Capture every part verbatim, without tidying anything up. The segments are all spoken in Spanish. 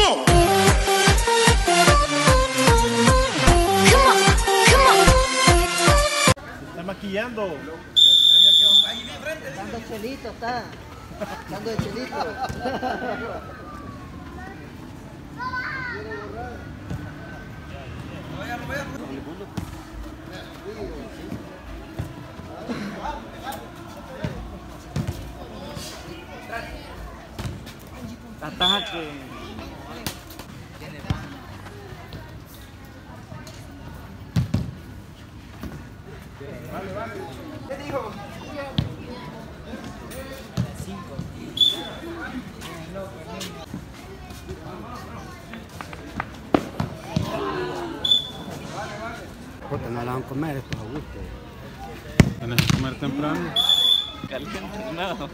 on. Está maquillando. Dando chelito, está. Dando de chelito. Ataja que... Vale, vale. ¿Qué dijo? Cinco. Porque no la van a comer estos a gusto. Tienes que comer temprano. Caliente, no.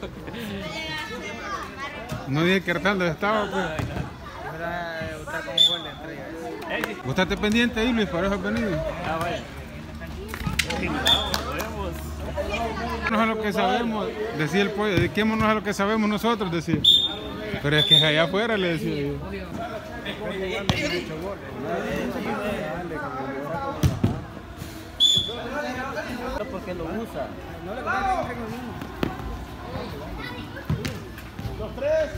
No dije que hartando estaba, pues. Usted como gol de entrega. Vos estate pendiente ahí, Luis, para eso has venido. Ah, vaya. Podemos. No es lo que sabemos, decía el pollo, dediquémonos a lo que sabemos nosotros, decía. Pero es que es allá afuera, le decía yo. Porque lo usa. Los tres.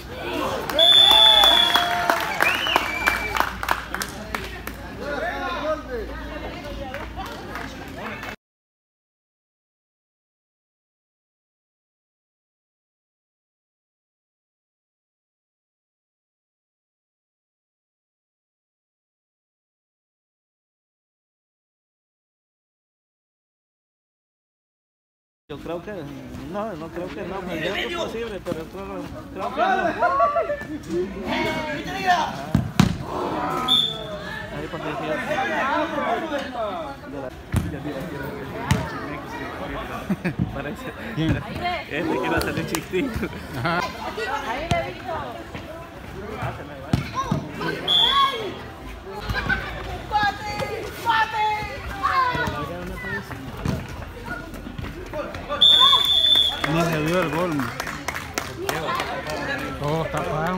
Yo creo que no, no creo que no, pero es posible, pero creo, creo que no. Ahí cuando dije parece este quiere hacerle chiquitito. Ajá. Ahí le he visto. Ni se vio el gol. Todo está parado.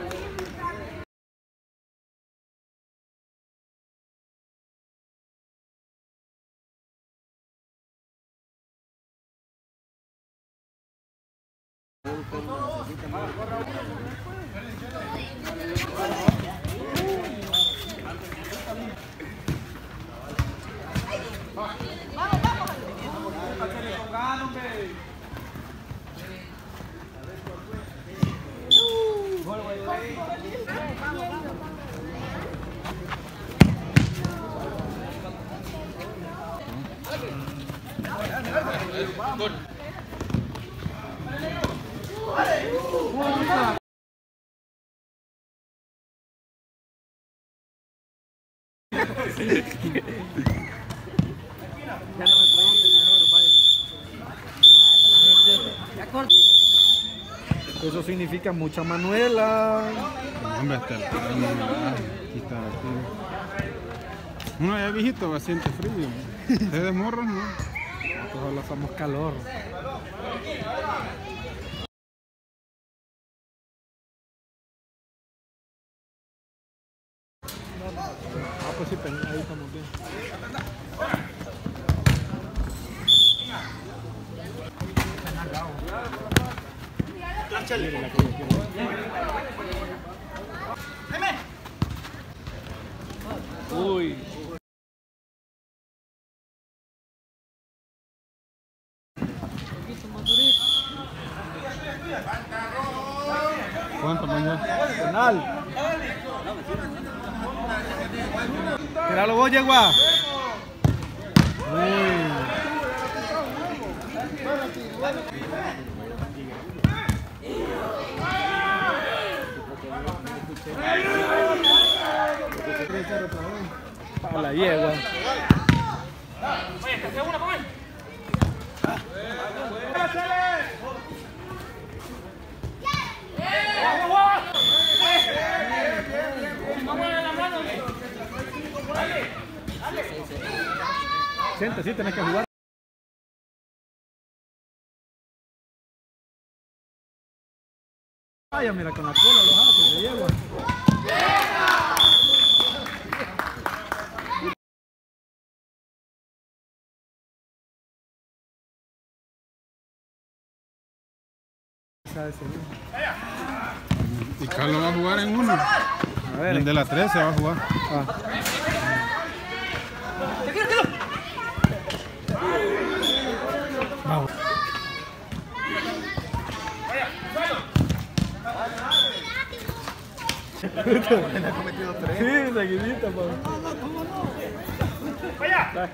Ya no me pregunten, mejor vaya. Eso significa mucha Manuela. Hombre, está el aquí está aquí. Uno ya viejito va a sentir frío. Ustedes morros, ¿no? Todos los somos calor. Ah, pues sí, ahí estamos bien. Uy. ¿Cuánto mañana? Penal. Tíralo vos, Yegua. Para la Yegua. Oye, que una con él. Siente, sí, tenés que jugar. Vaya, mira, con la cola los hace, se lleva. sabe seguro. Y Carlos va a jugar en uno. A ver. El de la trece va a jugar. Ah. Vamos. Sí, seguidita, papá. Vaya.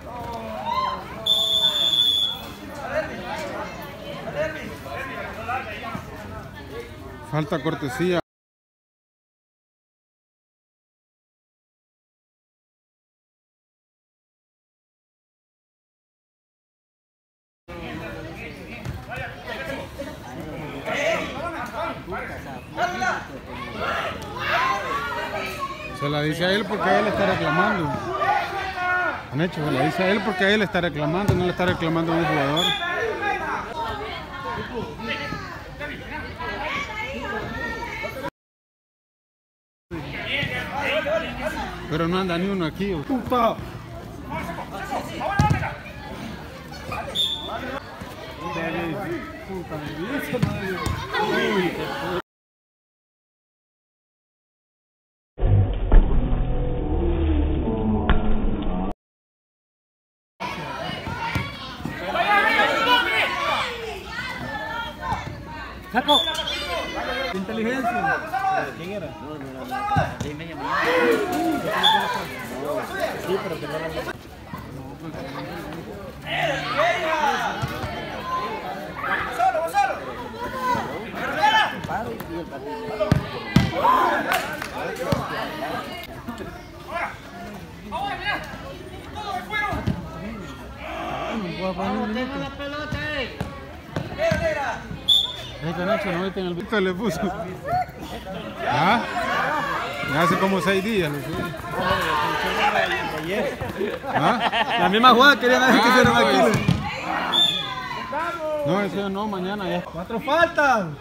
Falta cortesía. Se la dice a él porque él está reclamando. Han hecho, se la dice a él porque él está reclamando, no le está reclamando a un jugador. Pero no anda ni uno aquí. Puta. Saco. Inteligencia. ¿Quién era? No, no, no, no. Sí, me llamó. Sí, pero que no la... ¡Solo, solo! ¡Ahora, mira! ¡Todos se fueron! ¡Vamos, tengo la pelota, eh! Este Nacho no viste en el video, le puso. ¿Ah? Ya hace como seis días. ¿Ah? La misma jugada querían hacer que Ah, se no, aquí. ese- No, ese no, mañana ya. Cuatro faltan.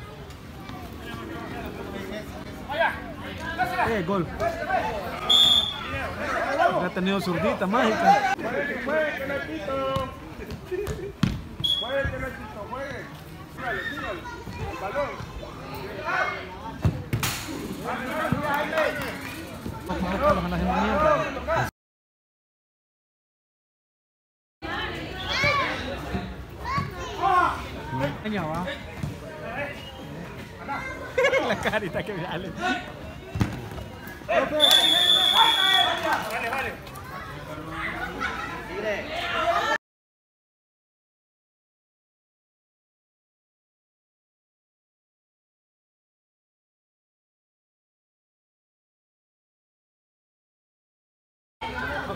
Eh, gol. Ha tenido zurdita mágica. ¡Juegue, juegue, Nachito! ¡Juegue, Nachito, juegue! ¡Tírale, tírale! ¡El balón! La carita que sale. ¡Vale, vale!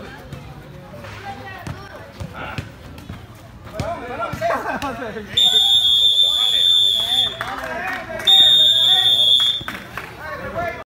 Vamos a ver.